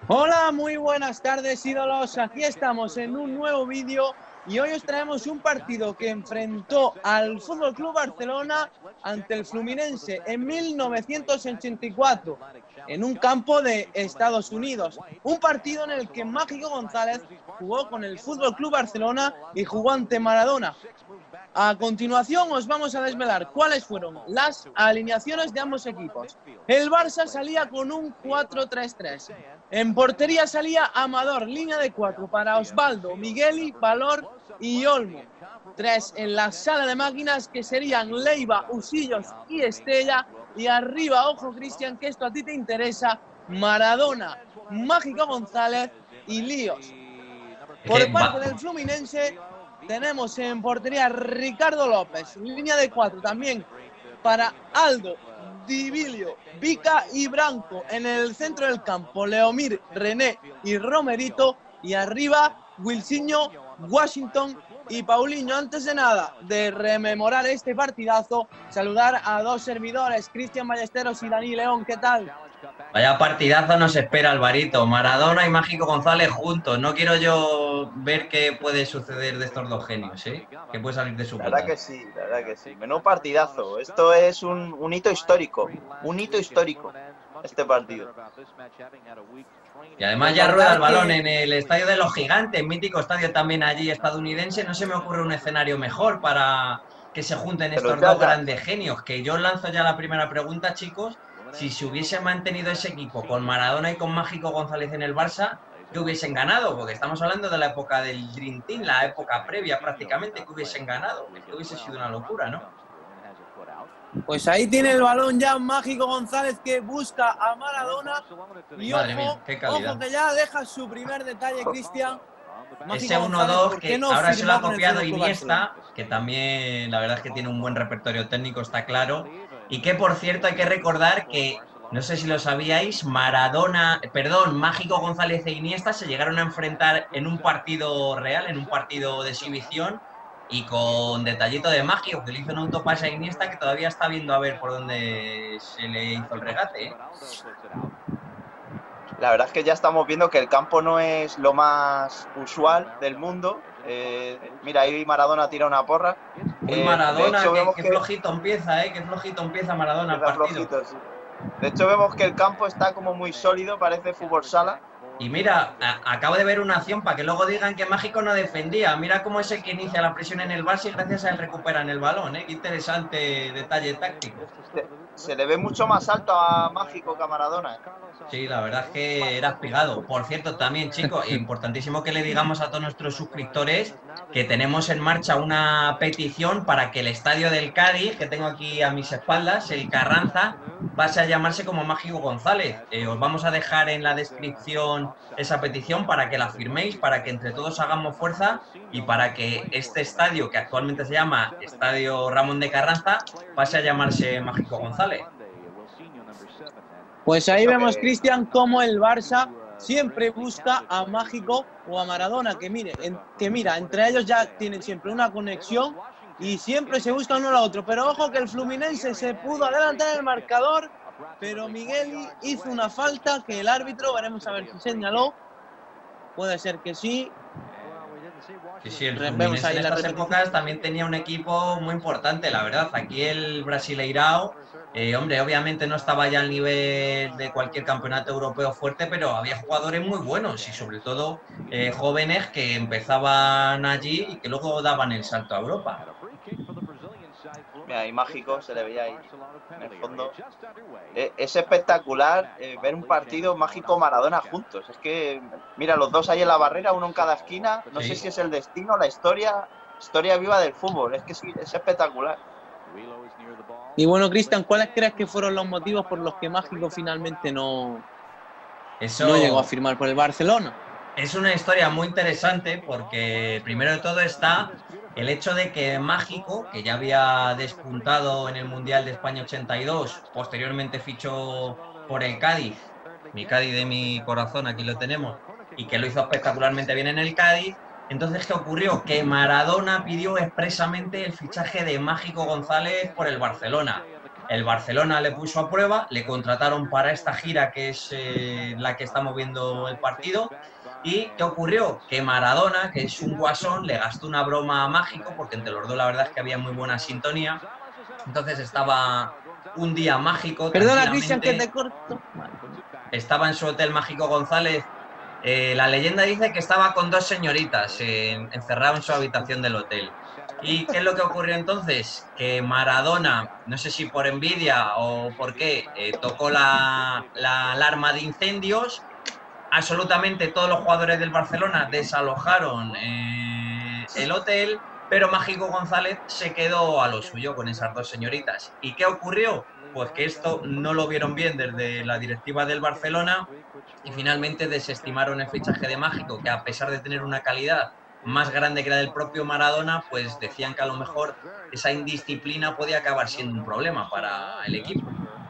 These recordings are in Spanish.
Hola, muy buenas tardes, ídolos. Aquí estamos en un nuevo vídeo y hoy os traemos un partido que enfrentó al Fútbol Club Barcelona ante el Fluminense en 1984 en un campo de Estados Unidos. Un partido en el que Mágico González jugó con el Fútbol Club Barcelona y jugó ante Maradona. A continuación os vamos a desvelar cuáles fueron las alineaciones de ambos equipos. El Barça salía con un 4-3-3. En portería salía Amador, línea de 4 para Osvaldo, Migueli, Valor y Olmo. 3 en la sala de máquinas que serían Leiva, Usillos y Estella. Y arriba, ojo Cristian, que esto a ti te interesa, Maradona, Mágico González y Líos. Por parte del Fluminense tenemos en portería Ricardo López, línea de 4 también para Aldo, Dibilio, Vica y Branco. En el centro del campo, Leomir, René y Romerito. Y arriba, Wilsinho, Washington y Paulinho. Antes de nada, de rememorar este partidazo, saludar a dos servidores, Cristian Ballesteros y Dani León. ¿Qué tal? Vaya partidazo nos espera, Alvarito. Maradona y Mágico González juntos. No quiero yo ver qué puede suceder de estos dos genios, ¿eh? ¿Qué puede salir de su La verdad boca? que sí, la verdad que sí. Menudo partidazo. Esto es un hito histórico. Un hito histórico, este partido. Y además ya rueda el balón en el Estadio de los Gigantes, mítico estadio también allí estadounidense. No se me ocurre un escenario mejor para que se junten Pero estos ya, dos ya. grandes genios. Que yo lanzo ya la primera pregunta, chicos. Si se hubiese mantenido ese equipo con Maradona y con Mágico González en el Barça, ¿qué hubiesen ganado? Porque estamos hablando de la época del Dream Team, la época previa prácticamente, que hubiesen ganado. Esto hubiese sido una locura, ¿no? Pues ahí tiene el balón ya Mágico González, que busca a Maradona. Y Madre mía, qué calidad. ojo que ya deja su primer detalle, Cristian. Ese 1-2 que ahora se lo ha copiado Iniesta, que también la verdad es que tiene un buen repertorio técnico, está claro. Y que por cierto hay que recordar que, no sé si lo sabíais, Mágico González e Iniesta se llegaron a enfrentar en un partido real, en un partido de exhibición, y con detallito de Mágico, que le hizo un autopase a Iniesta que todavía está viendo a ver por dónde se le hizo el regate, ¿eh? La verdad es que ya estamos viendo que el campo no es lo más usual del mundo. Mira, ahí Maradona tira una porra. Uy, Maradona, de hecho, qué flojito empieza, ¿eh? Qué flojito empieza Maradona el partido. flojito, sí. De hecho, vemos que el campo está como muy sólido, parece fútbol sala. Y mira, acabo de ver una acción para que luego digan que Mágico no defendía. Mira cómo es el que inicia la presión en el Barça y gracias a él recuperan el balón, ¿eh? Qué interesante detalle táctico. Se le ve mucho más alto a Mágico que a Maradona. Sí, la verdad es que era espigado. Por cierto, también, chicos, importantísimo que le digamos a todos nuestros suscriptores que tenemos en marcha una petición para que el estadio del Cádiz, que tengo aquí a mis espaldas, el Carranza, pase a llamarse como Mágico González. Os vamos a dejar en la descripción esa petición para que la firméis, para que entre todos hagamos fuerza y para que este estadio, que actualmente se llama Estadio Ramón de Carranza, pase a llamarse Mágico González. Pues ahí vemos, Cristian, cómo el Barça siempre busca a Mágico o a Maradona, que mira, entre ellos ya tienen siempre una conexión y siempre se busca uno al otro. Pero ojo que el Fluminense se pudo adelantar en el marcador, pero Migueli hizo una falta que el árbitro, veremos a ver si señaló. Puede ser que sí. Sí, el Fluminense en estas épocas también tenía un equipo muy importante, la verdad. Aquí el Brasileirao, hombre, obviamente no estaba ya al nivel de cualquier campeonato europeo fuerte, pero había jugadores muy buenos y sobre todo jóvenes que empezaban allí y que luego daban el salto a Europa. Mira, ahí Mágico, se le veía ahí en el fondo. Es espectacular ver un partido Mágico-Maradona juntos. Es que, mira, los dos ahí en la barrera, uno en cada esquina. No sé si es el destino, la historia viva del fútbol. Es que sí, es espectacular. Y bueno, Cristian, ¿cuáles crees que fueron los motivos por los que Mágico finalmente no llegó a firmar por el Barcelona? Es una historia muy interesante porque primero de todo está el hecho de que Mágico, que ya había despuntado en el Mundial de España 82, posteriormente fichó por el Cádiz, mi Cádiz de mi corazón, aquí lo tenemos, y que lo hizo espectacularmente bien en el Cádiz. Entonces, ¿qué ocurrió? Que Maradona pidió expresamente el fichaje de Mágico González por el Barcelona. el Barcelona le puso a prueba, le contrataron para esta gira que es la que estamos viendo el partido. ¿Y qué ocurrió? Que Maradona, que es un guasón, le gastó una broma a Mágico, porque entre los dos la verdad es que había muy buena sintonía. Entonces estaba un día mágico, Perdona, Cristian, que tranquilamente. te corto. Estaba en su hotel Mágico González. La leyenda dice que estaba con dos señoritas encerrado en su habitación del hotel. ¿Y qué es lo que ocurrió entonces? Que Maradona, no sé si por envidia o por qué, tocó la alarma de incendios. Absolutamente todos los jugadores del Barcelona desalojaron el hotel, pero Mágico González se quedó a lo suyo con esas dos señoritas. ¿Y qué ocurrió? Pues que esto no lo vieron bien desde la directiva del Barcelona y finalmente desestimaron el fichaje de Mágico, que a pesar de tener una calidad más grande que la del propio Maradona, pues decían que a lo mejor esa indisciplina podía acabar siendo un problema para el equipo.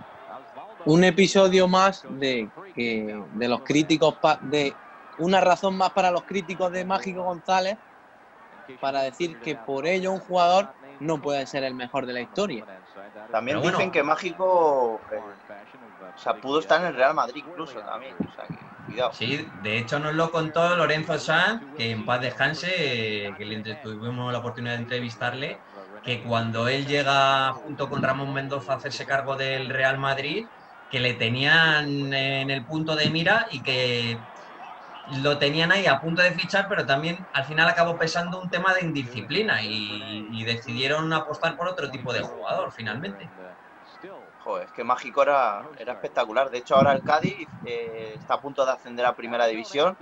Un episodio más de los críticos, de una razón más para los críticos de Mágico González para decir que por ello un jugador no puede ser el mejor de la historia. También dicen que Mágico pudo estar en el Real Madrid incluso también. O sea, que, cuidado. Sí, de hecho nos lo contó Lorenzo Sanz, que en paz descanse, que tuvimos la oportunidad de entrevistarle, que cuando él llega junto con Ramón Mendoza a hacerse cargo del Real Madrid, que le tenían en el punto de mira y que lo tenían ahí a punto de fichar, pero también al final acabó pesando un tema de indisciplina y decidieron apostar por otro tipo de jugador finalmente. Joder, es que Mágico era espectacular. De hecho, ahora el Cádiz está a punto de ascender a Primera División.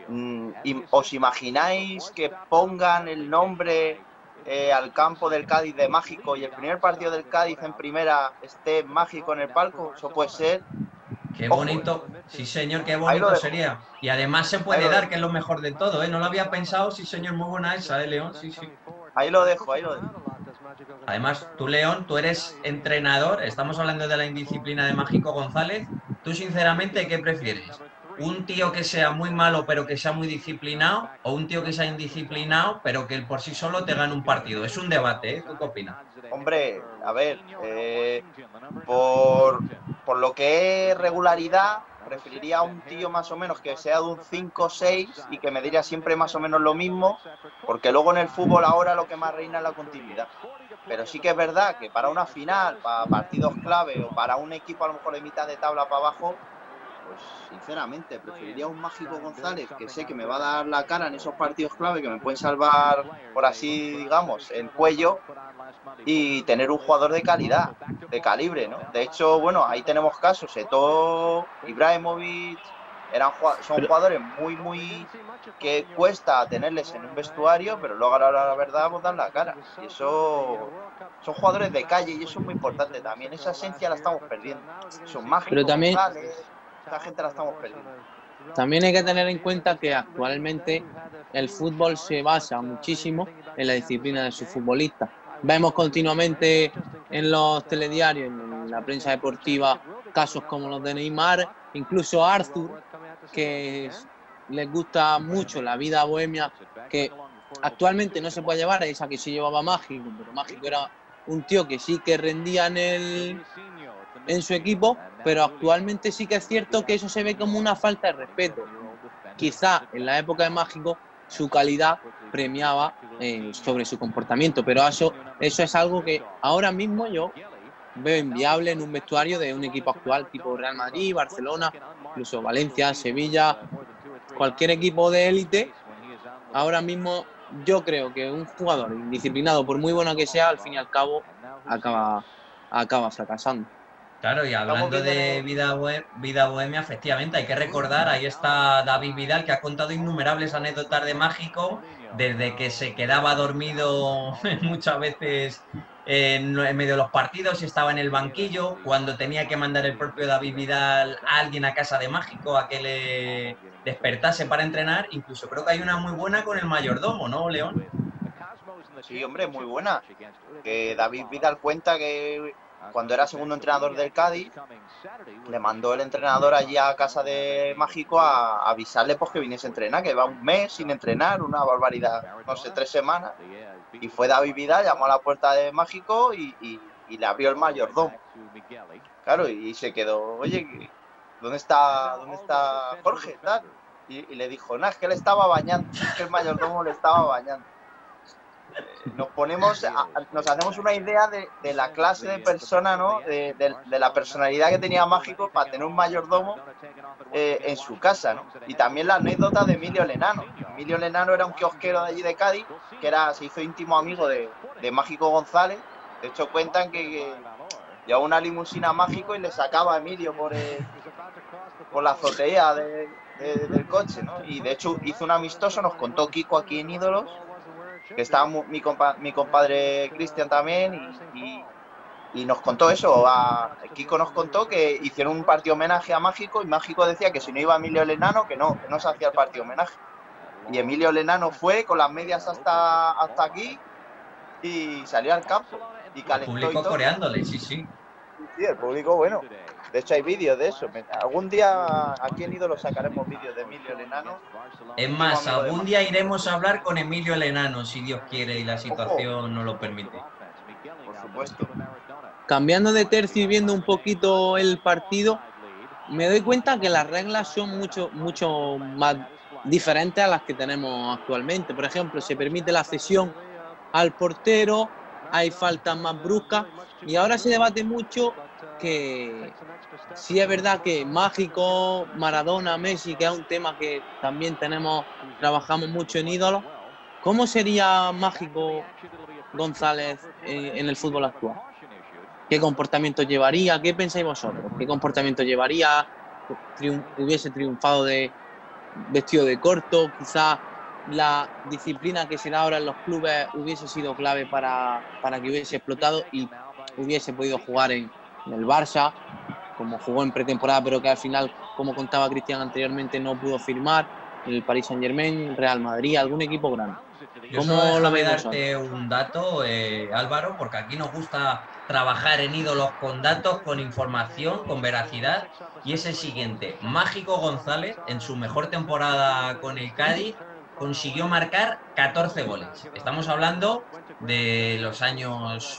¿Os imagináis que pongan el nombre al campo del Cádiz de Mágico y el primer partido del Cádiz en Primera esté Mágico en el palco? Eso puede ser. Qué bonito, sí señor, qué bonito sería. Y además se puede dar, que es lo mejor de todo, ¿eh? No lo había pensado, sí señor, muy buena esa, León, sí, sí. Ahí lo dejo, ahí lo dejo. Además, tú, León, tú eres entrenador, estamos hablando de la indisciplina de Mágico González. ¿Tú, sinceramente, qué prefieres? ¿Un tío que sea muy malo pero que sea muy disciplinado? ¿O un tío que sea indisciplinado pero que por sí solo te gane un partido? Es un debate, ¿eh? ¿Tú qué opinas? Hombre, a ver, por lo que es regularidad, preferiría a un tío más o menos que sea de un 5-6 y que me diría siempre más o menos lo mismo, porque luego en el fútbol ahora lo que más reina es la continuidad. Pero sí que es verdad que para una final, para partidos clave o para un equipo a lo mejor de mitad de tabla para abajo, pues sinceramente preferiría un Mágico González que sé que me va a dar la cara en esos partidos clave, que me pueden salvar, por así digamos, el cuello, y tener un jugador de calidad, de calibre, ¿no? De hecho, bueno, ahí tenemos casos, Eto'o, Ibrahimovic, son jugadores muy que cuesta tenerles en un vestuario, pero luego a la verdad pues dan la cara. Y eso son jugadores de calle y eso es muy importante también. Esa esencia la estamos perdiendo. Son mágicos, pero también, esta gente la estamos perdiendo. También hay que tener en cuenta que actualmente el fútbol se basa muchísimo en la disciplina de sus futbolistas. Vemos continuamente en los telediarios, en la prensa deportiva, casos como los de Neymar, incluso Arthur, que les gusta mucho la vida bohemia, que actualmente no se puede llevar, esa que se llevaba Mágico, pero Mágico era un tío que sí que rendía en su equipo, pero actualmente sí que es cierto que eso se ve como una falta de respeto. Quizá en la época de Mágico su calidad premiaba sobre su comportamiento, pero eso es algo que ahora mismo yo veo inviable en un vestuario de un equipo actual tipo Real Madrid, Barcelona, incluso Valencia, Sevilla, cualquier equipo de élite. Ahora mismo yo creo que un jugador indisciplinado, por muy bueno que sea, al fin y al cabo acaba fracasando. Claro, y hablando de vida bohemia, efectivamente, hay que recordar, ahí está David Vidal, que ha contado innumerables anécdotas de Mágico, desde que se quedaba dormido muchas veces en medio de los partidos y estaba en el banquillo, cuando tenía que mandar el propio David Vidal a alguien a casa de Mágico a que le despertase para entrenar. Incluso creo que hay una muy buena con el mayordomo, ¿no, León? Sí, hombre, muy buena. Que David Vidal cuenta que cuando era segundo entrenador del Cádiz, le mandó el entrenador allí a casa de Mágico a avisarle pues que viniese a entrenar, que va un mes sin entrenar, una barbaridad, no sé, 3 semanas. Y fue David Vidal, llamó a la puerta de Mágico y y le abrió el mayordomo. Claro, y se quedó, oye, ¿dónde está Jorge? Tal. Y le dijo, nada, es que le estaba bañando, es que el mayordomo le estaba bañando. Nos hacemos una idea de la clase de persona, ¿no? De la personalidad que tenía Mágico para tener un mayordomo en su casa, ¿no? Y también la anécdota de Emilio Lenano. Emilio Lenano era un kiosquero de allí de Cádiz, se hizo íntimo amigo de Mágico González. De hecho, cuentan que llevaba una limusina a Mágico y le sacaba a Emilio por la azotea del coche, ¿no? Y de hecho hizo un amistoso, nos contó Kiko aquí en Ídolos, que estaba mi compadre Cristian también, y nos contó eso. Kiko nos contó que hicieron un partido homenaje a Mágico y Mágico decía que si no iba Emilio Lenano, que no se hacía el partido homenaje. Y Emilio Lenano fue con las medias hasta aquí y salió al campo y calentó. El público coreándole, sí. Sí, el público, bueno. De hecho, hay vídeos de eso. Algún día aquí en Ídolos sacaremos vídeos de Emilio Lenano. Es más, algún día iremos a hablar con Emilio Lenano, si Dios quiere y la situación nos lo permite. Por supuesto. Cambiando de tercio y viendo un poquito el partido, me doy cuenta que las reglas son mucho más diferentes a las que tenemos actualmente. Por ejemplo, se permite la cesión al portero, hay faltas más bruscas, y ahora se debate mucho que sí es verdad que Mágico, Maradona, Messi, que es un tema que también trabajamos mucho en Ídolos. ¿Cómo sería Mágico González en el fútbol actual? ¿Qué comportamiento llevaría? ¿Qué pensáis vosotros? ¿Qué comportamiento llevaría? ¿Hubiese triunfado vestido de corto? Quizás la disciplina que se da ahora en los clubes hubiese sido clave para que hubiese explotado y hubiese podido jugar en el Barça, como jugó en pretemporada, pero que al final, como contaba Cristian anteriormente, no pudo firmar, en el Paris Saint-Germain, Real Madrid, algún equipo grande. Yo solo déjame darte un dato, Álvaro, porque aquí nos gusta trabajar en Ídolos con datos, con información, con veracidad, y es el siguiente. Mágico González, en su mejor temporada con el Cádiz, consiguió marcar 14 goles. Estamos hablando de los años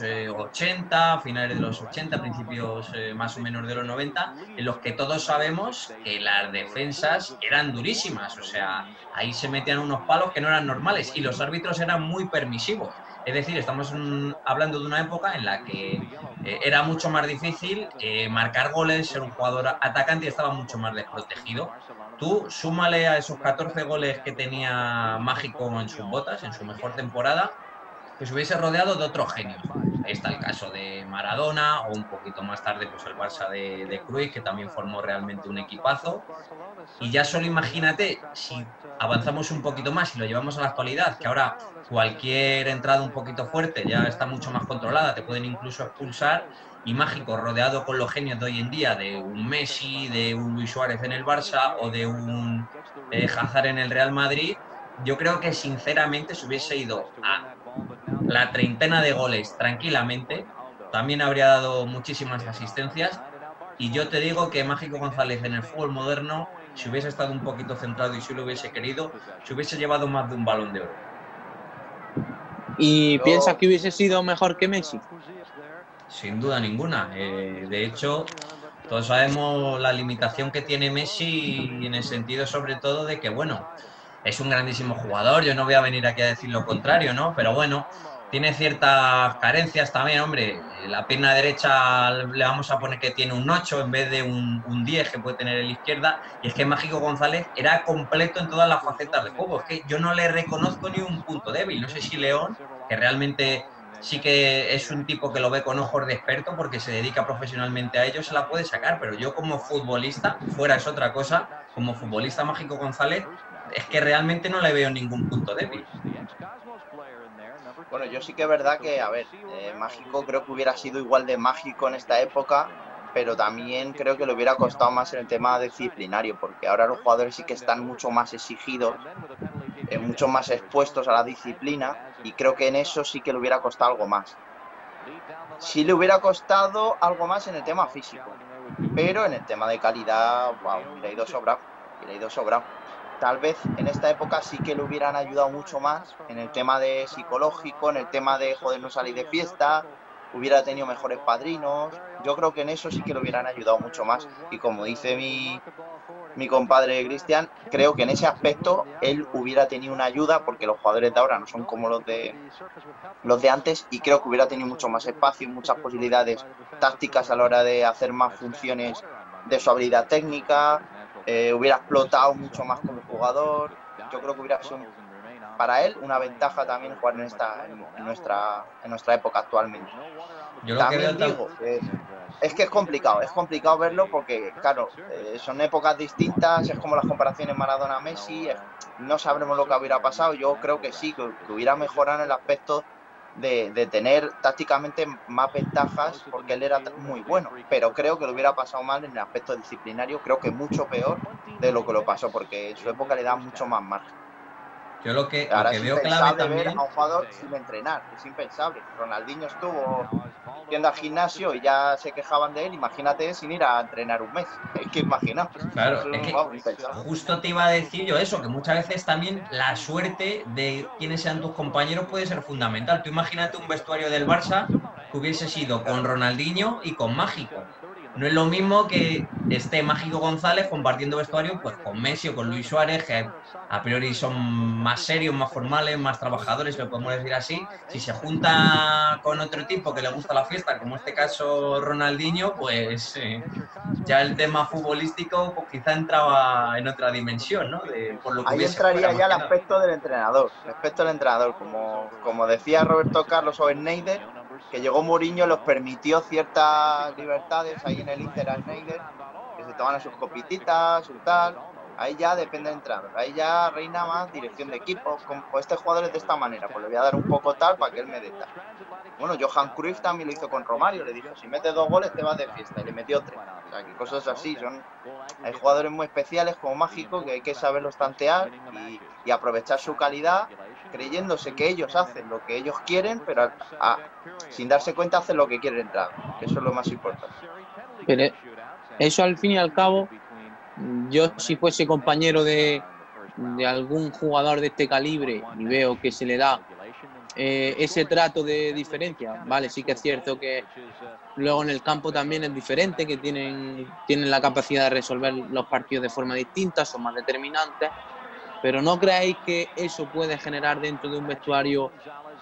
80, finales de los 80, principios más o menos de los 90, en los que todos sabemos que las defensas eran durísimas. O sea, ahí se metían unos palos que no eran normales y los árbitros eran muy permisivos. Es decir, estamos hablando de una época en la que era mucho más difícil marcar goles, ser un jugador atacante y estaba mucho más desprotegido. Tú súmale a esos 14 goles que tenía Mágico en sus botas, en su mejor temporada, que se hubiese rodeado de otros genios. Ahí está el caso de Maradona, o un poquito más tarde pues el Barça de Cruyff, que también formó realmente un equipazo. Y ya solo imagínate, si avanzamos un poquito más y lo llevamos a la actualidad, que ahora cualquier entrada un poquito fuerte ya está mucho más controlada, te pueden incluso expulsar, y Mágico rodeado con los genios de hoy en día, de un Messi, de un Luis Suárez en el Barça o de un Hazard en el Real Madrid, yo creo que sinceramente se hubiese ido a la treintena de goles tranquilamente, también habría dado muchísimas asistencias, y yo te digo que Mágico González en el fútbol moderno, si hubiese estado un poquito centrado y si lo hubiese querido, se hubiese llevado más de un Balón de Oro. ¿Y piensas que hubiese sido mejor que Messi? Sin duda ninguna. De hecho, todos sabemos la limitación que tiene Messi en el sentido sobre todo de que, bueno, es un grandísimo jugador, yo no voy a venir aquí a decir lo contrario, ¿no? Pero bueno, tiene ciertas carencias también, hombre. La pierna derecha le vamos a poner que tiene un 8 en vez de un 10 que puede tener en la izquierda. Y es que Mágico González era completo en todas las facetas del juego. Es que yo no le reconozco ni un punto débil. No sé si León, que realmente sí que es un tipo que lo ve con ojos de experto porque se dedica profesionalmente a ello, se la puede sacar. Pero yo como futbolista, fuera es otra cosa, como futbolista Mágico González, es que realmente no le veo ningún punto débil. Bueno, yo sí que es verdad que, a ver, Mágico creo que hubiera sido igual de mágico en esta época, pero también creo que le hubiera costado más en el tema disciplinario, porque ahora los jugadores sí que están mucho más exigidos, mucho más expuestos a la disciplina, y creo que en eso sí que le hubiera costado algo más. Sí le hubiera costado algo más en el tema físico, pero en el tema de calidad, wow, le ha ido sobrado. Tal vez en esta época sí que le hubieran ayudado mucho más en el tema de psicológico, en el tema de, joder, no salir de fiesta, hubiera tenido mejores padrinos. Yo creo que en eso sí que lo hubieran ayudado mucho más. Y como dice mi compadre Cristian, creo que en ese aspecto él hubiera tenido una ayuda, porque los jugadores de ahora no son como los de antes, y creo que hubiera tenido mucho más espacio, muchas posibilidades tácticas a la hora de hacer más funciones de su habilidad técnica, hubiera explotado mucho más como jugador. Yo creo que hubiera sido para él una ventaja también jugar en nuestra época actualmente. Yo lo También que veo digo, es que es complicado verlo porque, claro, son épocas distintas, es como las comparaciones Maradona-Messi, no sabremos lo que hubiera pasado. Yo creo que sí, que hubiera mejorado en el aspecto de tener tácticamente más ventajas, porque él era muy bueno, pero creo que lo hubiera pasado mal en el aspecto disciplinario, creo que mucho peor de lo que lo pasó, porque en su época le da mucho más margen. Yo lo que Ahora es veo clave impensable ver también. a un jugador sin entrenar, es impensable. Ronaldinho estuvo yendo al gimnasio y ya se quejaban de él, imagínate sin ir a entrenar un mes. Es que imaginaos, Claro, eso es que vamos, impensable. justo te iba a decir yo eso, que muchas veces también la suerte de quienes sean tus compañeros puede ser fundamental. Tú imagínate un vestuario del Barça que hubiese sido con Ronaldinho y con Mágico. No es lo mismo que esté Mágico González compartiendo vestuario pues con Messi o con Luis Suárez, que a priori son más serios, más formales, más trabajadores, lo podemos decir así. Si se junta con otro tipo que le gusta la fiesta, como en este caso Ronaldinho, pues ya el tema futbolístico pues quizá entraba en otra dimensión, ¿no? Por lo que Ahí hubiese fuera, entraría más ya el que nada. aspecto del entrenador. Como decía Roberto Carlos o Schneider, que llegó Mourinho, los permitió ciertas libertades ahí en el Inter a Schneider, que se toman sus copititas, su tal. Ahí ya depende del entrenador. Ahí ya reina más dirección de equipo. Como este jugador es de esta manera, pues le voy a dar un poco tal para que él me dé tal. Bueno, Johan Cruyff también lo hizo con Romario, le dijo, si metes 2 goles te vas de fiesta, y le metió 3. O sea, que cosas así, hay jugadores muy especiales como Mágico que hay que saberlos tantear y aprovechar su calidad, creyéndose que ellos hacen lo que ellos quieren, pero sin darse cuenta hacen lo que quieren entrar, que eso es lo más importante. Pero eso al fin y al cabo, yo si fuese compañero de algún jugador de este calibre y veo que se le da ese trato de diferencia, vale, sí que es cierto que luego en el campo también es diferente, que tienen la capacidad de resolver los partidos de forma distinta, son más determinantes, pero ¿no creéis que eso puede generar dentro de un vestuario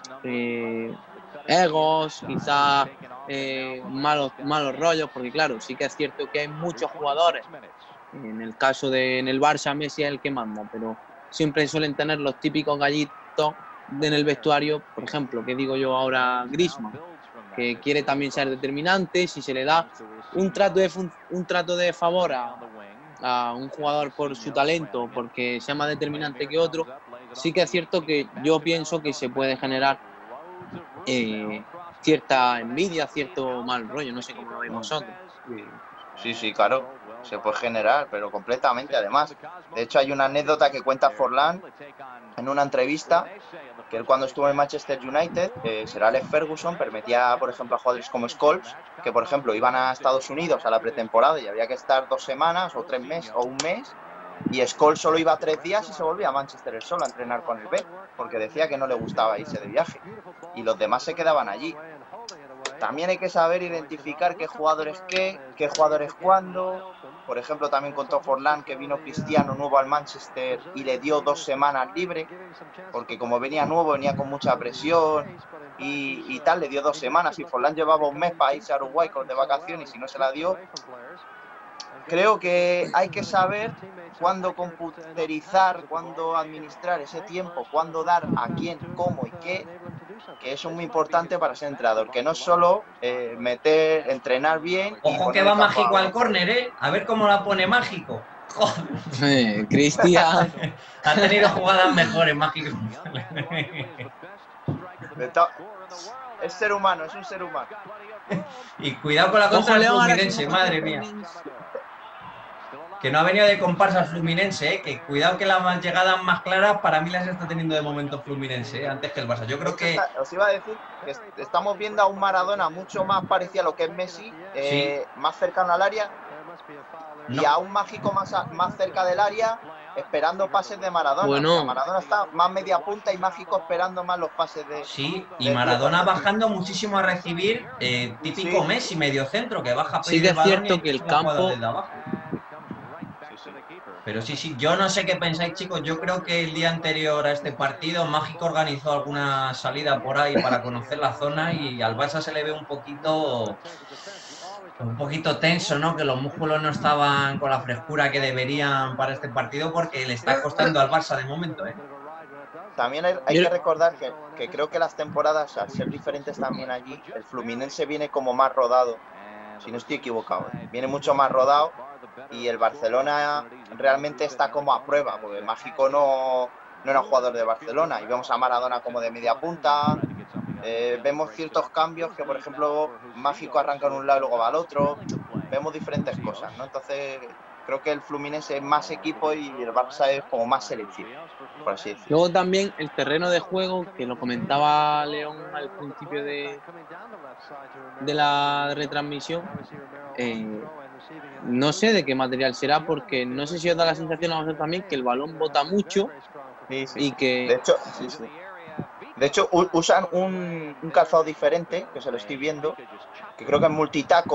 egos, quizás malos rollos? Porque claro, sí que es cierto que hay muchos jugadores, en el caso en el Barça Messi es el que manda, pero siempre suelen tener los típicos gallitos en el vestuario, por ejemplo, que digo yo ahora, Griezmann, que quiere también ser determinante. Si se le da un trato de favor a un jugador por su talento, porque sea más determinante que otro, sí que es cierto que yo pienso que se puede generar cierta envidia, cierto mal rollo, no sé cómo lo veis vosotros. Sí, claro, se puede generar, pero completamente además. De hecho, hay una anécdota que cuenta Forlán en una entrevista, que él cuando estuvo en Manchester United, Sir Alex Ferguson permitía, por ejemplo, a jugadores como Scholes, que por ejemplo iban a Estados Unidos a la pretemporada y había que estar 2 semanas o 3 meses o un mes, y Scholes solo iba 3 días y se volvía a Manchester él solo a entrenar con el B, porque decía que no le gustaba irse de viaje, y los demás se quedaban allí. También hay que saber identificar qué jugadores cuándo. Por ejemplo, también contó Forlán que vino Cristiano nuevo al Manchester y le dio 2 semanas libre, porque como venía nuevo, venía con mucha presión y tal, le dio 2 semanas, y Forlán llevaba un mes para irse a Uruguay de vacaciones y si no se la dio. Creo que hay que saber cuándo computerizar, cuándo administrar ese tiempo, cuándo dar a quién, cómo y qué, que eso es muy importante para ser entrenador, que no es solo entrenar bien y Ojo que poner va el campo Mágico a al córner, ¿eh? A ver cómo la pone Mágico. Joder. Cristian. Ha tenido jugadas mejores, Mágico. Es ser humano, es un ser humano. Y cuidado con la contra del Fluminense, madre mía. Que no ha venido de comparsa Fluminense, que cuidado que las llegadas más claras para mí las está teniendo de momento Fluminense, antes que el Barça. Yo creo que... Os iba a decir que estamos viendo a un Maradona mucho más parecido a lo que es Messi, sí. más cercano al área, y a un Mágico más cerca del área, esperando pases de Maradona. Bueno. O sea, Maradona está más media punta y Mágico esperando más los pases de... Sí, y Maradona bajando muchísimo a recibir, típico Sí. Messi, medio centro, que baja a Sí pedir que el es balón cierto y que el es una jugada campo... desde abajo. Sí. Pero sí, yo no sé qué pensáis, chicos. Yo creo que el día anterior a este partido, Mágico organizó alguna salida por ahí para conocer la zona y al Barça se le ve un poquito tenso, ¿no? Que los músculos no estaban con la frescura que deberían para este partido porque le está costando al Barça de momento, ¿eh? También hay que recordar que creo que las temporadas, al ser diferentes también allí, el Fluminense viene como más rodado, si no estoy equivocado, viene mucho más rodado y el Barcelona realmente está como a prueba, porque Mágico no era jugador de Barcelona y vemos a Maradona como de media punta, vemos ciertos cambios que, por ejemplo, Mágico arranca en un lado y luego va al otro, vemos diferentes cosas, ¿no? Entonces creo que el Fluminense es más equipo y el Barça es como más selección, por así decirlo. Luego también el terreno de juego, que lo comentaba León al principio de la retransmisión, no sé de qué material será, porque no sé si os da la sensación a vosotros también que el balón bota mucho Sí. y que... De hecho, usan un calzado diferente, que se lo estoy viendo, que creo que es multitaco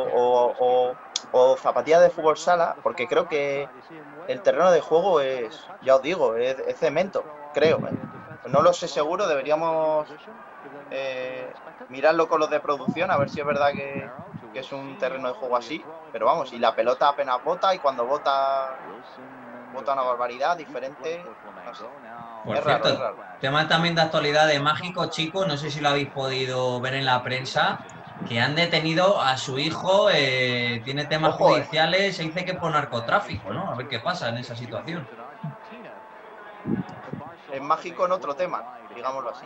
o zapatilla de fútbol sala, porque creo que el terreno de juego es, ya os digo, es cemento, creo. No lo sé seguro, deberíamos mirarlo con los de producción, a ver si es verdad que es un terreno de juego así, pero vamos, y la pelota apenas bota y cuando bota una barbaridad diferente, no sé. Por Es cierto, raro. tema también de actualidad de Mágico, chicos, no sé si lo habéis podido ver en la prensa, que han detenido a su hijo, tiene temas Ojo, judiciales, se dice que por narcotráfico, ¿no? A ver qué pasa en esa situación. Es Mágico en otro tema, digámoslo así.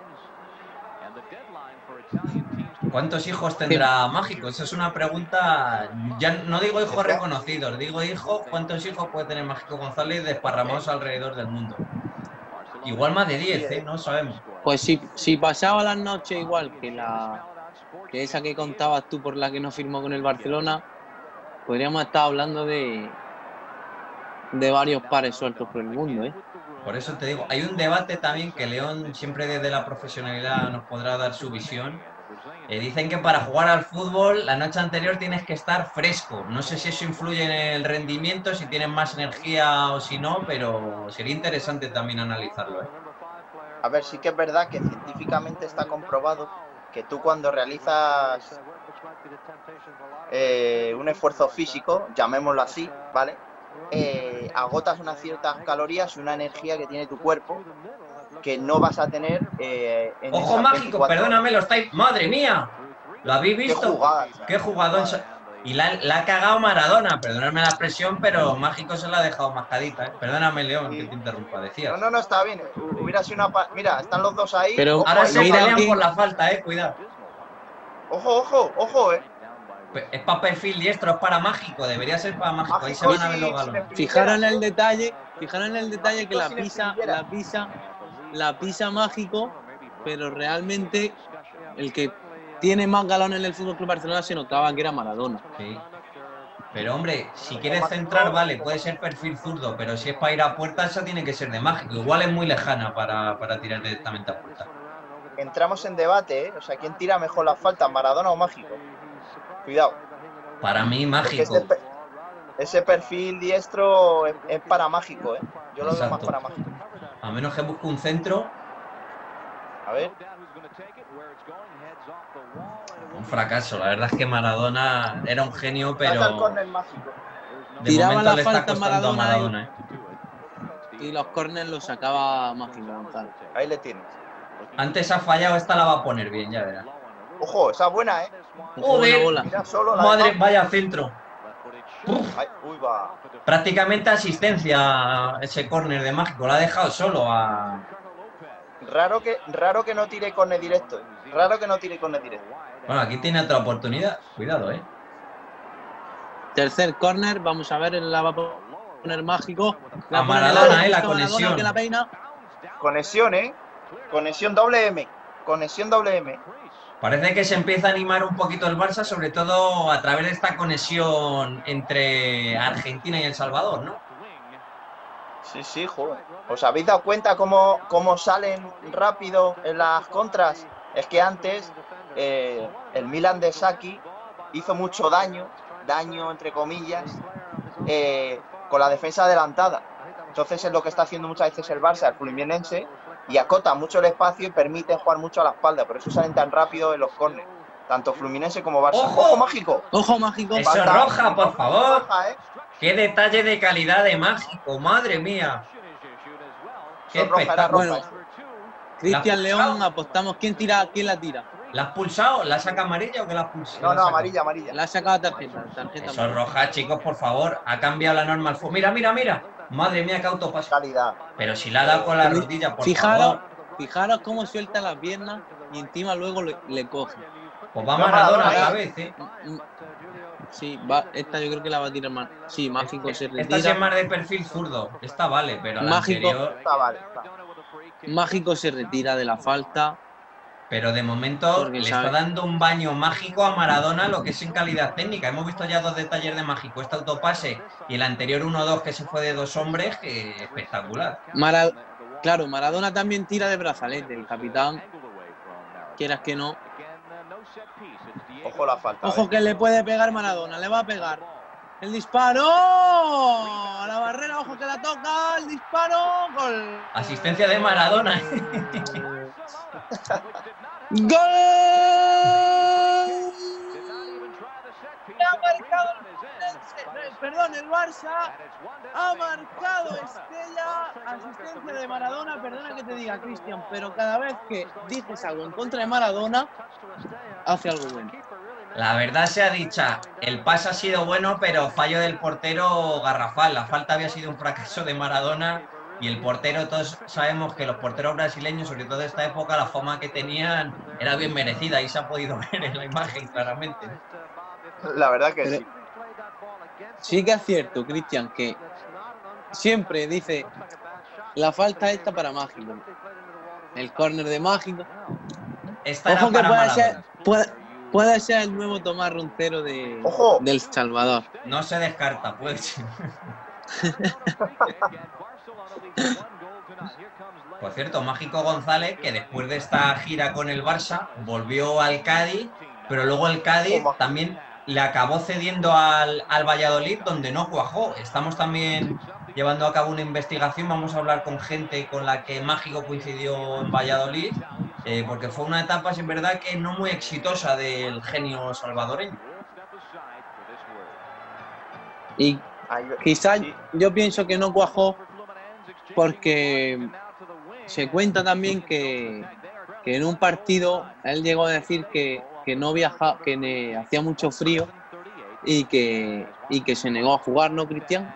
¿Cuántos hijos tendrá Mágico? Esa es una pregunta, ya no digo hijos reconocidos, digo hijos, ¿cuántos hijos puede tener Mágico González desparramados alrededor del mundo? Igual más de 10, no sabemos. Pues si pasaba las noches igual que esa que contabas tú por la que no firmó con el Barcelona, podríamos estar hablando de varios pares sueltos por el mundo, ¿eh? Por eso te digo, hay un debate también que León siempre desde la profesionalidad nos podrá dar su visión. Dicen que para jugar al fútbol la noche anterior tienes que estar fresco. No sé si eso influye en el rendimiento, si tienes más energía o si no, pero sería interesante también analizarlo, ¿eh? A ver, sí que es verdad que científicamente está comprobado que tú cuando realizas un esfuerzo físico, llamémoslo así, ¿vale? Agotas unas ciertas calorías y una energía que tiene tu cuerpo que no vas a tener en ¡Ojo esas mágico! 24 Perdóname, lo estáis... ¡Madre mía! ¿Lo habéis visto? ¡Qué jugada! ¡Qué jugadón! Y la ha cagado Maradona, perdóname la expresión, pero Mágico se la ha dejado mascadita, ¿eh? Perdóname, León, que te interrumpa, decías. No, está bien. Hubiera sido una... Mira, están los dos ahí. Pero ojo, ahora se pelean aquí... por la falta, cuidado. Ojo, Es para perfil diestro, es para Mágico, debería ser para Mágico, ahí se van a ver los galones. Fijaros en el detalle que la pisa Mágico, pero realmente el que tiene más galones en el FC Barcelona se notaba que era Maradona. Sí. Pero hombre, si quieres centrar, vale, puede ser perfil zurdo, pero si es para ir a puerta, esa tiene que ser de Mágico. Igual es muy lejana para tirar directamente a puerta. Entramos en debate, ¿eh? O sea, ¿quién tira mejor las faltas, Maradona o Mágico? Cuidado. Para mí, Mágico. Ese perfil diestro es para Mágico, ¿eh? Yo lo veo más para Mágico. A menos que busque un centro. A ver. Un fracaso. La verdad es que Maradona era un genio, pero... Saca el córner Mágico. De tiraba momento la le está falta costando a Maradona, y los córners los sacaba Mágico González. Ahí le tienes. Antes ha fallado, esta la va a poner bien, ya verás. Ojo, esa es buena, ¿eh? ¡Joder! Madre, vaya centro. Ay, uy, va. Prácticamente asistencia ese córner de Mágico. Lo ha dejado solo a... Raro que no tire córner directo. Bueno, aquí tiene otra oportunidad. Cuidado, ¿eh? Tercer córner, vamos a ver, la va a poner Mágico. A Maradona, la conexión. La peina. Conexión, ¿eh? Conexión doble M. Parece que se empieza a animar un poquito el Barça, sobre todo a través de esta conexión entre Argentina y El Salvador, ¿no? Sí, sí, joder. ¿Os habéis dado cuenta cómo salen rápido en las contras? Es que antes el Milan de Saki hizo mucho daño entre comillas, con la defensa adelantada. Entonces es lo que está haciendo muchas veces el Barça, el Fluminense, y acota mucho el espacio y permite jugar mucho a la espalda. Por eso salen tan rápido en los córneres, tanto Fluminense como Barça. ¡Ojo! ¡Ojo mágico! ¡Ojo mágico! Eso es roja, por favor. Roja, ¿eh? ¡Qué detalle de calidad de mágico! ¡Madre mía! ¡Qué Roja, era espectáculo! roja. Bueno, Cristian León, apostamos. ¿Quién la tira? ¿La has pulsado? ¿La saca amarilla o que la has pulsado? No, amarilla. La ha sacado tarjeta. Eso es roja, chicos, por favor. Ha cambiado la norma al fútbol. Mira. Madre mía, qué autopaso. Calidad. Pero si la ha dado con la rodilla, por favor. Fijaros cómo suelta las piernas y encima luego le coge. Pues va Maradona otra vez, ¿eh? Sí, esta yo creo que la va a tirar más. Sí, mágico se retira. Esta sí es más de perfil zurdo. Esta vale, pero la anterior... Mágico se retira de la falta. Pero de momento le está dando un baño mágico a Maradona, lo que es en calidad técnica. Hemos visto ya 2 detalles de mágico. Este autopase y el anterior 1-2 que se fue de 2 hombres, que espectacular. Claro, Maradona también tira de brazalete, el capitán. Quieras que no. Ojo la falta. Ojo que le puede pegar Maradona, le va a pegar. El disparo a la barrera, ojo que la toca, el disparo, gol. Asistencia de Maradona. ¡Gol! Ha marcado el Barça ha marcado Estella, asistencia de Maradona. Perdona que te diga, Cristian, pero cada vez que dices algo en contra de Maradona, hace algo bueno. La verdad sea dicha, el pase ha sido bueno, pero fallo del portero garrafal. La falta había sido un fracaso de Maradona y el portero, todos sabemos que los porteros brasileños, sobre todo de esta época, la fama que tenían era bien merecida y se ha podido ver en la imagen claramente. La verdad que sí. Sí que es cierto, Cristian, que siempre dice la falta esta para Mágico. El córner de Mágico. Esta era para Maradona. Puede ser el nuevo Tomás Roncero del Salvador. No se descarta, pues. Por cierto, Mágico González, que después de esta gira con el Barça, volvió al Cádiz, pero luego el Cádiz también le acabó cediendo al Valladolid, donde no cuajó. Estamos también llevando a cabo una investigación, vamos a hablar con gente con la que Mágico coincidió en Valladolid, porque fue una etapa, es verdad, que no muy exitosa del genio salvadoreño. Y quizás yo pienso que no cuajó porque se cuenta también que en un partido él llegó a decir que no viajaba, que hacía mucho frío y que se negó a jugar, ¿no, Cristian?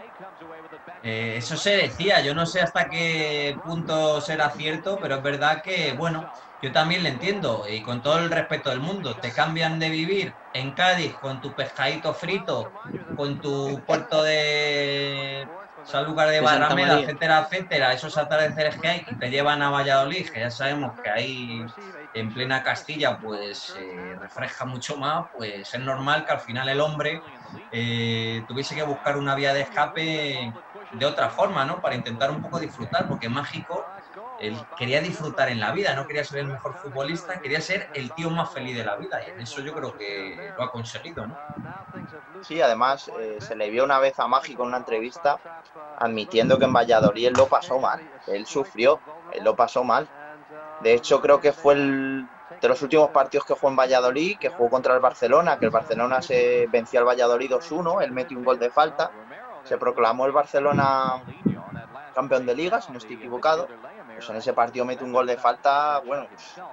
Eso se decía, yo no sé hasta qué punto será cierto, pero es verdad que, bueno, yo también le entiendo y con todo el respeto del mundo, te cambian de vivir en Cádiz con tu pescadito frito, con tu puerto de Sanlúcar de Barrameda, etcétera, esos atardeceres que hay y te llevan a Valladolid, que ya sabemos que ahí en plena Castilla pues refresca mucho más, pues es normal que al final el hombre tuviese que buscar una vía de escape de otra forma, ¿no? Para intentar un poco disfrutar, porque Mágico, él quería disfrutar en la vida, no quería ser el mejor futbolista, quería ser el tío más feliz de la vida, y en eso yo creo que lo ha conseguido, ¿no? Sí, además se le vio una vez a Mágico en una entrevista admitiendo que en Valladolid él lo pasó mal, él sufrió, él lo pasó mal. De hecho, creo que fue de los últimos partidos que jugó en Valladolid, que jugó contra el Barcelona, que el Barcelona se venció al Valladolid 2-1, él metió un gol de falta, se proclamó el Barcelona campeón de liga, si no estoy equivocado. Pues en ese partido mete un gol de falta, bueno,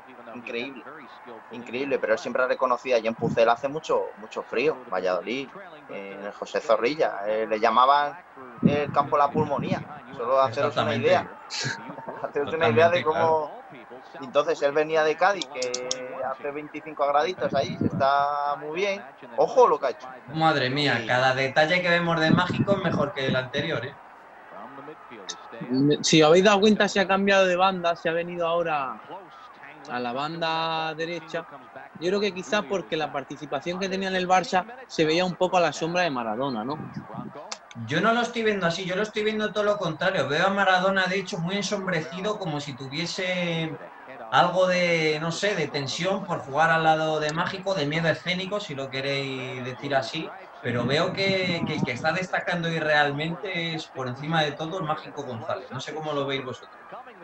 increíble, pero él siempre ha reconocido, allí en Pucel hace mucho frío, Valladolid, en el José Zorrilla, le llamaban el campo la pulmonía, solo haceros una idea, haceros una idea de cómo. Entonces él venía de Cádiz, que hace 25 graditos ahí, está muy bien. Ojo lo que ha hecho. Madre mía, cada detalle que vemos de Mágico es mejor que el anterior, ¿eh? Si os habéis dado cuenta, se ha cambiado de banda, se ha venido ahora a la banda derecha. Yo creo que quizás porque la participación que tenía en el Barça se veía un poco a la sombra de Maradona, ¿no? Yo no lo estoy viendo así, yo lo estoy viendo todo lo contrario. Veo a Maradona, de hecho, muy ensombrecido, como si tuviese algo de, no sé, de tensión por jugar al lado de Mágico, de miedo escénico, si lo queréis decir así. Pero veo que el que está destacando y realmente es, por encima de todo, el Mágico González. No sé cómo lo veis vosotros.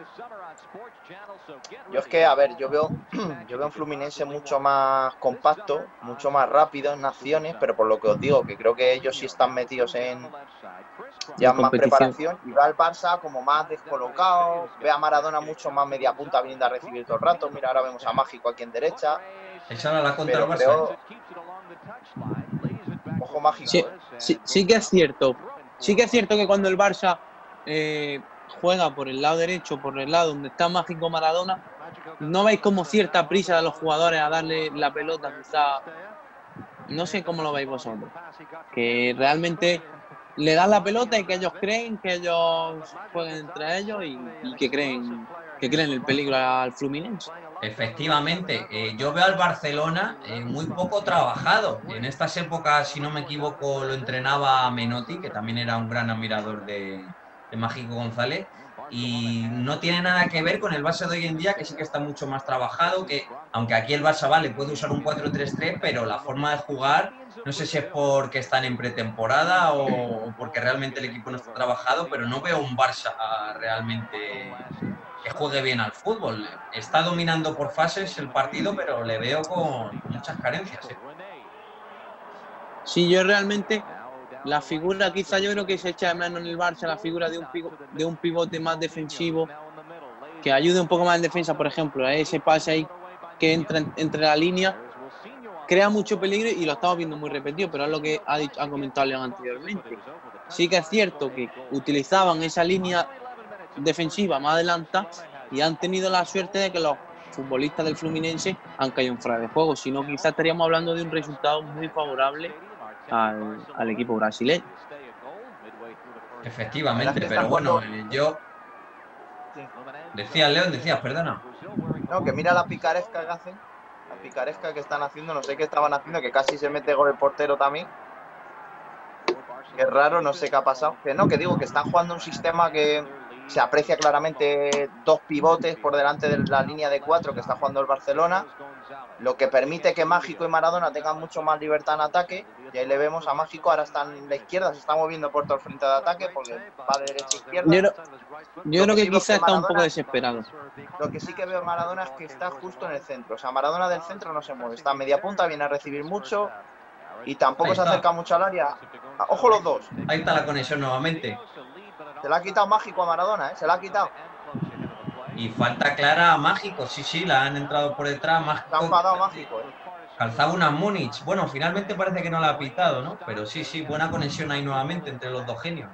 Yo es que, a ver, yo veo un Fluminense mucho más compacto, mucho más rápido en acciones, pero por lo que os digo, que creo que ellos sí están metidos en ya En más competición. preparación, y va al Barça como más descolocado, ve a Maradona mucho más media punta viniendo a recibir todo el rato. Mira, ahora vemos a Mágico aquí en derecha, Esa era la contra el pero Barça, ¿eh? creo, ojo Mágico, Sí, sí que es cierto. Sí que es cierto que cuando el Barça juega por el lado derecho, por el lado donde está Mágico Maradona, no veis como cierta prisa de los jugadores a darle la pelota, quizá. No sé cómo lo veis vosotros. Que realmente le dan la pelota y que ellos creen que ellos jueguen entre ellos y que creen el peligro al Fluminense. Efectivamente, yo veo al Barcelona muy poco trabajado. En estas épocas, si no me equivoco, lo entrenaba Menotti, que también era un gran admirador de Mágico González. Y no tiene nada que ver con el Barça de hoy en día, que sí que está mucho más trabajado, que aunque aquí el Barça vale, puede usar un 4-3-3, pero la forma de jugar, no sé si es porque están en pretemporada o porque realmente el equipo no está trabajado, pero no veo un Barça realmente que juegue bien al fútbol. Está dominando por fases el partido, pero le veo con muchas carencias, ¿eh? Sí, yo realmente la figura, quizá yo creo que se echa de menos en el Barça la figura de un pivote más defensivo que ayude un poco más en defensa, por ejemplo, a ese pase ahí que entra entre la línea, crea mucho peligro y lo estamos viendo muy repetido, pero es lo que ha comentado León anteriormente. Sí que es cierto que utilizaban esa línea defensiva más adelanta y han tenido la suerte de que los futbolistas del Fluminense han caído en fuera de juego, si no quizás estaríamos hablando de un resultado muy favorable al equipo brasileño. la verdad es Efectivamente, que pero están bueno, jugando. yo Sí. decía, León, decías, perdona. No, que mira la picaresca que hacen, la picaresca que están haciendo, no sé qué estaban haciendo, que casi se mete gol el portero también. Que es raro, no sé qué ha pasado. Que no, que digo que están jugando un sistema que se aprecia claramente dos pivotes por delante de la línea de 4 que está jugando el Barcelona, lo que permite que Mágico y Maradona tengan mucho más libertad en ataque. Y ahí le vemos a Mágico, ahora está en la izquierda, se está moviendo por todo el frente de ataque porque va de derecha a izquierda. Yo Lo creo que que sí veo es quizás que está un poco Maradona, desesperado. lo que sí que veo en Maradona es que está justo en el centro. O sea, Maradona del centro no se mueve, está a media punta, viene a recibir mucho y Ahí tampoco se está, acerca mucho al área. Ojo los dos. ahí está la conexión nuevamente. Se la ha quitado Mágico a Maradona, ¿eh? Se la ha quitado. Y falta clara a Mágico, sí, sí, la han entrado por detrás. Se ha Mágico enfadado Mágico, ¿eh? calzaba una Múnich. Bueno, finalmente parece que no la ha pitado, ¿no? Pero sí, sí, buena conexión ahí nuevamente entre los dos genios.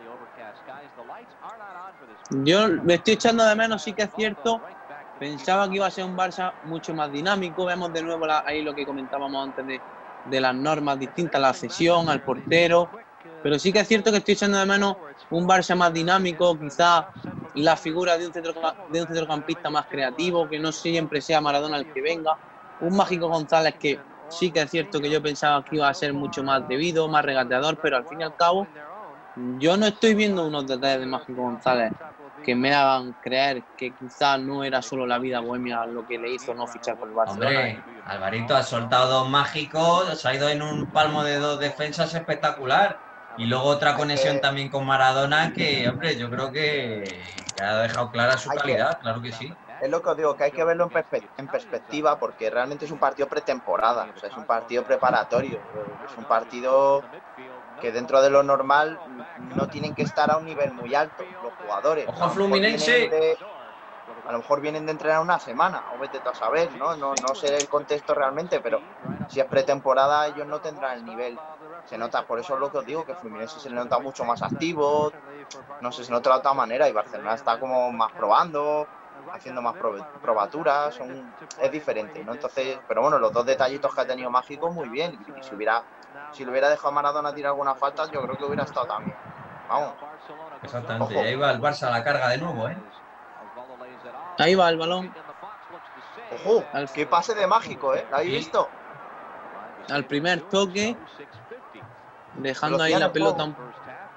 Yo me estoy echando de menos, sí que es cierto. Pensaba que iba a ser un Barça mucho más dinámico. Vemos de nuevo ahí lo que comentábamos antes de las normas distintas, la cesión al portero. Pero sí que es cierto que estoy echando de menos un Barça más dinámico, quizás la figura de un centrocampista más creativo, que no siempre sea Maradona el que venga. Un Mágico González que sí que es cierto que yo pensaba que iba a ser mucho más debido, más regateador, pero al fin y al cabo yo no estoy viendo unos detalles de Mágico González que me hagan creer que quizás no era solo la vida bohemia lo que le hizo no fichar por el Barcelona. Hombre, Alvarito ha soltado dos mágicos, se ha ido en un palmo de dos defensas espectacular. Y luego otra Hay conexión que, también con Maradona que, hombre, yo creo que ha dejado clara su hay que, calidad, claro que sí. es lo que os digo, que hay que verlo en perspectiva porque realmente es un partido pretemporada, o sea, es un partido preparatorio, es un partido que dentro de lo normal no tienen que estar a un nivel muy alto los jugadores. Ojo al Fluminense. A lo mejor vienen de entrenar una semana, o vete tú a saber, ¿no? No sé el contexto realmente, pero si es pretemporada ellos no tendrán el nivel. Se nota, por eso es lo que os digo, que Fluminense se le nota mucho más activo, no sé, se nota de otra manera y Barcelona está como más probando, haciendo más probaturas, es diferente, ¿no? Entonces, pero bueno, los dos detallitos que ha tenido Mágico, muy bien. Y si lo hubiera dejado a Maradona tirar alguna falta, yo creo que hubiera estado también. Vamos, Exactamente, y ojo, ahí va el Barça a la carga de nuevo, ¿eh? Ahí va el balón ojo, qué pase de Mágico, ¿eh? ¿Lo habéis Sí, visto? al primer toque, dejando ahí Velocidad la de pelota juego.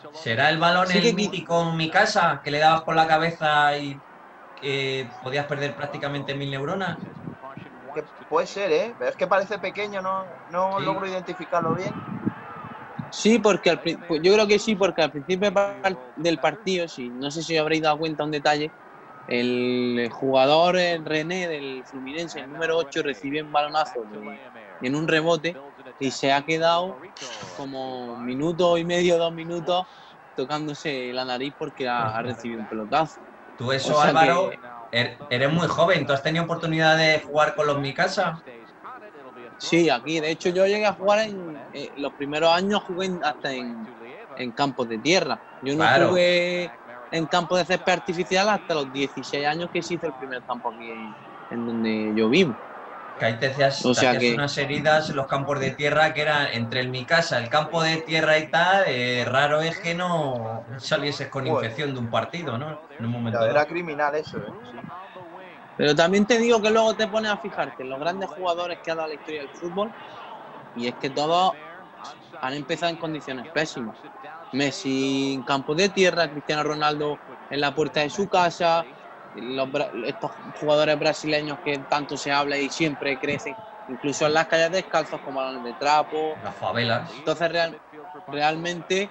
¿Será el balón Sí el que mítico en mi casa, que le dabas con la cabeza y podías perder prácticamente 1000 neuronas? Que puede ser, ¿eh? Pero es que parece pequeño, no Sí. logro identificarlo bien. sí, porque pues yo creo que sí, porque al principio del partido, sí, no sé si habréis dado cuenta un detalle, el jugador René del Fluminense, el número 8, recibe un balonazo en un rebote y se ha quedado como minuto y medio, 2 minutos, tocándose la nariz porque ha recibido un pelotazo. Tú O eso, sea Álvaro, que eres muy joven. ¿Tú has tenido oportunidad de jugar con los mi casa? sí, aquí, de hecho yo llegué a jugar los primeros años, jugué hasta en campos de tierra. Yo no Claro, jugué en campos de césped artificial hasta los 16 años que se hizo el primer campo aquí en donde yo vivo. que ahí te hacías, O te sea hacías que, unas heridas en los campos de tierra que eran entre el mi casa, el campo de tierra y tal. Raro es que no salieses con Joder, infección de un partido, ¿no? En un momento ya era dado. criminal eso, ¿eh? Sí. pero también te digo que luego te pones a fijarte en los grandes jugadores que ha dado la historia del fútbol y es que todos han empezado en condiciones pésimas. Messi en campo de tierra, Cristiano Ronaldo en la puerta de su casa, estos jugadores brasileños que tanto se habla y siempre crecen, incluso en las calles descalzos con balones de trapo. Las favelas. Entonces realmente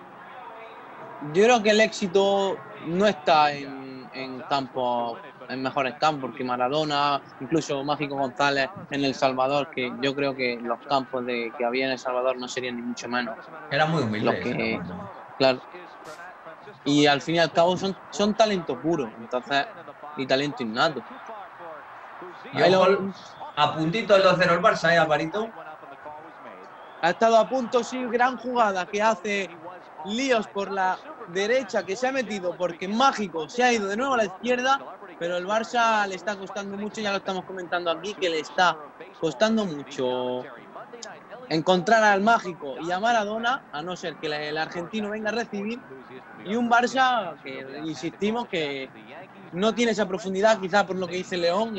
yo creo que el éxito no está en campos, en mejores campos, que Maradona, incluso Mágico González en El Salvador, que yo creo que los campos que había en El Salvador no serían ni mucho menos Era muy los humilde, era muy que, humilde. claro, y al fin y al cabo son talento puro, entonces, y talento innato. Y Ahí ojo, a puntito el 2-0 el Barça, Alvarito. ha estado a punto, sí, gran jugada que hace líos por la derecha, que se ha metido porque Mágico se ha ido de nuevo a la izquierda, pero el Barça le está costando mucho, ya lo estamos comentando aquí, que le está costando mucho encontrar al Mágico y a Maradona, a no ser que el argentino venga a recibir, y un Barça que, insistimos, que no tiene esa profundidad, quizá por lo que dice León,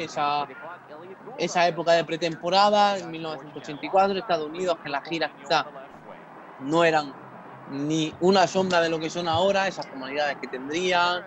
esa época de pretemporada, en 1984, Estados Unidos, que las giras quizá no eran ni una sombra de lo que son ahora, esas comunidades que tendrían.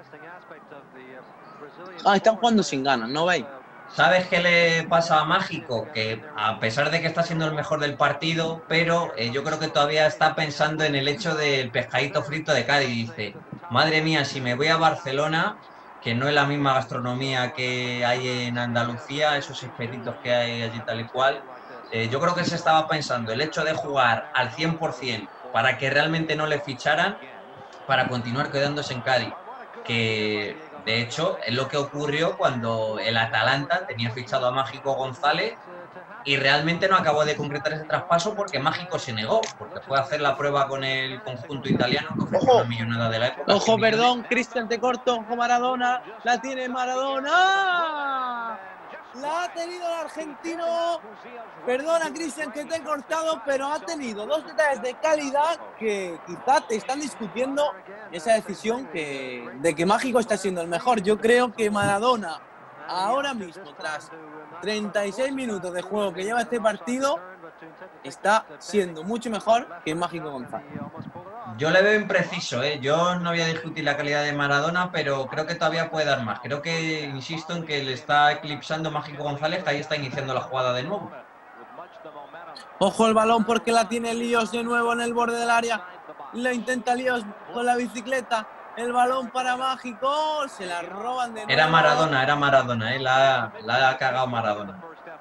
Están jugando sin ganas, ¿no veis? ¿Sabes qué le pasa a Mágico? Que a pesar de que está siendo el mejor del partido, pero yo creo que todavía está pensando en el hecho del pescadito frito de Cádiz. Dice, madre mía, si me voy a Barcelona, que no es la misma gastronomía que hay en Andalucía, esos espetitos que hay allí tal y cual, yo creo que se estaba pensando el hecho de jugar al 100% para que realmente no le ficharan, para continuar quedándose en Cádiz, que de hecho es lo que ocurrió cuando el Atalanta tenía fichado a Mágico González y realmente no acabó de concretar ese traspaso porque Mágico se negó, porque fue a hacer la prueba con el conjunto italiano que ofreció una ¡Ojo! millonada de la época, 100 Ojo, millones. perdón, Cristian, te corto, ojo Maradona, la tiene Maradona. La ha tenido el argentino. Perdona, Cristian, que te he cortado, pero ha tenido dos detalles de calidad que quizá te están discutiendo esa decisión de que Mágico está siendo el mejor. Yo creo que Maradona, ahora mismo, tras 36 minutos de juego que lleva este partido, está siendo mucho mejor que Mágico González. Yo le veo impreciso, ¿eh? Yo no voy a discutir la calidad de Maradona, pero creo que todavía puede dar más. Creo que, insisto en que le está eclipsando Mágico González, que ahí está iniciando la jugada de nuevo. Ojo el balón porque la tiene Líos de nuevo en el borde del área. La intenta Líos con la bicicleta. El balón para Mágico. Se la roban de nuevo. Era Maradona, ¿eh? La ha cagado Maradona.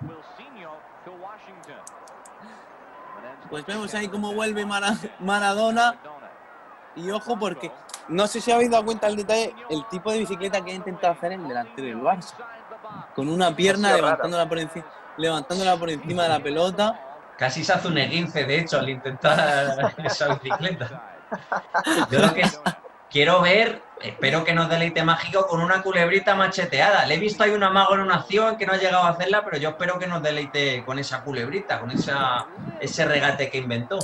Pues vemos ahí cómo vuelve Maradona. Y ojo porque no sé si habéis dado cuenta del detalle, el tipo de bicicleta que ha intentado hacer el delantero del Barça. Con una pierna levantándola por encima de la pelota. Casi se hace un esguince, de hecho, al intentar esa bicicleta. Yo lo que quiero ver, espero que nos deleite Mágico con una culebrita macheteada. Le he visto ahí un amago en una acción que no ha llegado a hacerla, pero yo espero que nos deleite con esa culebrita, con ese regate que inventó.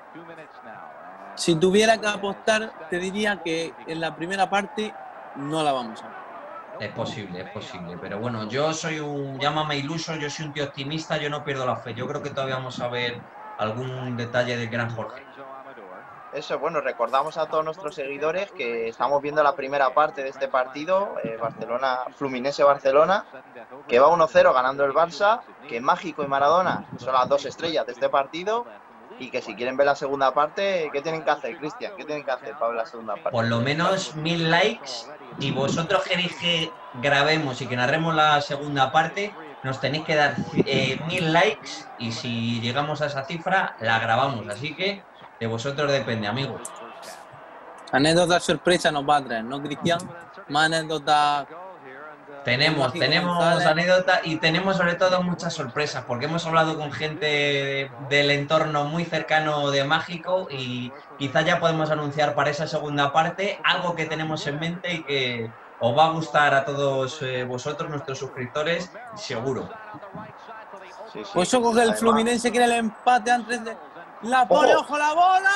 Si tuviera que apostar, te diría que en la primera parte no la vamos a ver. Es posible, pero bueno, yo soy llámame iluso, yo soy un tío optimista, yo no pierdo la fe. Yo creo que todavía vamos a ver algún detalle del gran Jorge. Eso, bueno, recordamos a todos nuestros seguidores que estamos viendo la primera parte de este partido, Fluminense-Barcelona, que va 1-0 ganando el Barça, que Mágico y Maradona son las dos estrellas de este partido, y que si quieren ver la segunda parte, ¿qué tienen que hacer, Cristian? ¿Qué tienen que hacer para ver la segunda parte? Por lo menos 1000 likes, y vosotros queréis que grabemos y que narremos la segunda parte, nos tenéis que dar 1000 likes, y si llegamos a esa cifra, la grabamos. Así que de vosotros depende, amigos. Anécdota sorpresa nos va a traer, ¿no, Cristian? Más anécdotas. Tenemos anécdotas y tenemos sobre todo muchas sorpresas, porque hemos hablado con gente del entorno muy cercano de Mágico, y quizás ya podemos anunciar para esa segunda parte algo que tenemos en mente y que os va a gustar a todos vosotros, nuestros suscriptores, seguro. Sí, sí. Pues ojo que el Fluminense quiere el empate antes de... ¡La pone, ojo la bola!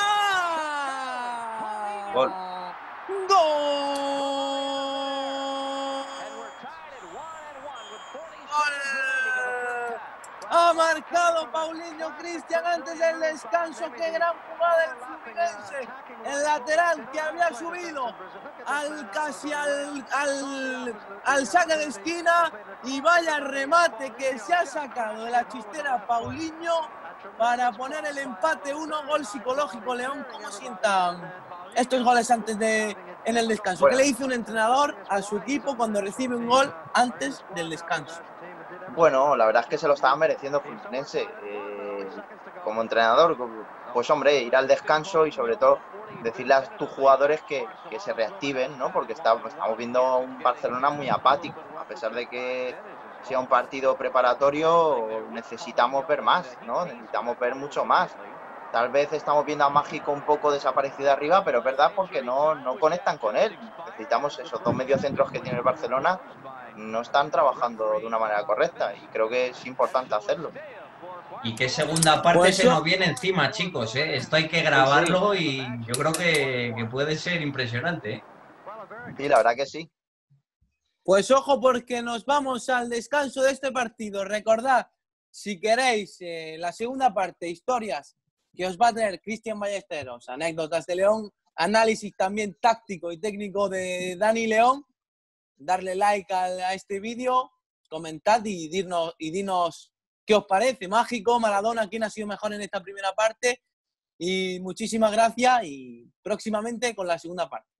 Gol. ¡Gol! Ha marcado Paulinho Cristian antes del descanso. ¡Qué gran jugada del Fluminense! El lateral que había subido casi al saque de esquina, y vaya remate que se ha sacado de la chistera Paulinho para poner el empate 1. Gol psicológico. León, ¿cómo sientan estos goles en el descanso? Bueno, ¿qué le dice un entrenador a su equipo cuando recibe un gol antes del descanso? Bueno, la verdad es que se lo estaba mereciendo Fluminense. Como entrenador, pues hombre, ir al descanso y sobre todo decirle a tus jugadores que se reactiven, ¿no? Porque estamos viendo un Barcelona muy apático. A pesar de que sea un partido preparatorio, necesitamos ver más, ¿no? Necesitamos ver mucho más. Tal vez estamos viendo a Mágico un poco desaparecido arriba, pero es verdad porque no conectan con él. Necesitamos esos dos mediocentros que tiene el Barcelona, no están trabajando de una manera correcta, y creo que es importante hacerlo. Y qué segunda parte Pues se nos viene encima, chicos, ¿eh? Esto hay que grabarlo, Sí. y yo creo que puede ser impresionante, ¿eh? Sí, la verdad que sí. Pues ojo, porque nos vamos al descanso de este partido. Recordad, si queréis la segunda parte, historias que os va a tener Cristian Ballesteros, anécdotas de León, análisis también táctico y técnico de Dani León, darle like a este vídeo, comentad y dinos qué os parece. Mágico, Maradona, quién ha sido mejor en esta primera parte, y muchísimas gracias, y próximamente con la segunda parte.